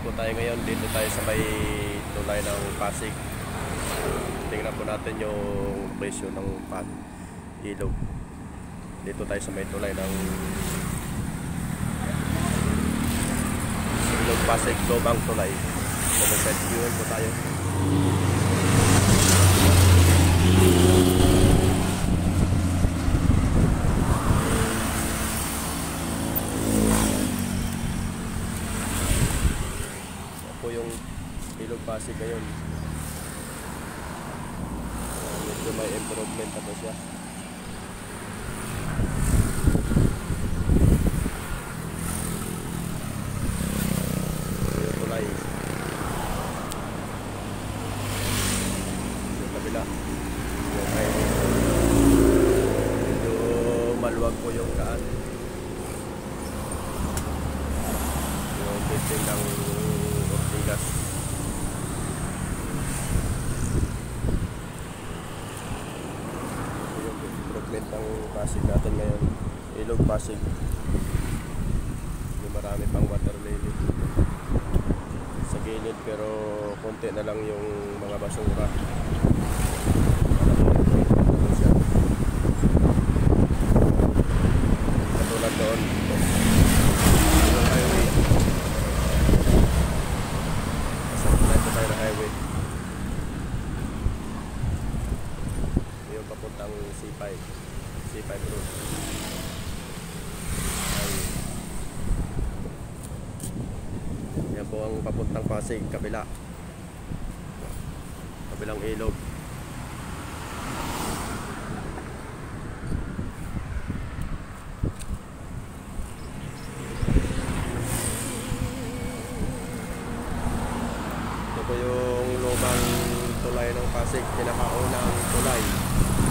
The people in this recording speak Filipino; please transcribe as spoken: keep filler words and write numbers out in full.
po tayo ngayon. Dito tayo sa may tulay ng Pasig. Tingnan po natin yung presyo ng pan ilog. Dito tayo sa may tulay ng ilog Pasig, Lobang Tulay. So, side viewing po tayo. Po yung ilog Pasig ngayon. Uh, medyo may improvement na po siya. Yung tulay. Yung kabila. Yung ay, medyo maluwag po yung daan. Yung building ng Ortigas. Yung improvement ng Pasig natin ngayon. Ilog Pasig. Yung marami pang water lily sa gilid, pero konti na lang yung mga basura. Katulad doon yung highway. Tayo na highway. Yung papuntang C five C five road. Highway. Yan po ang papuntang Pasig, kabila. Kabilang ilog. Ito po yung lubang tulay ng Pasig, pinakaunang tulay.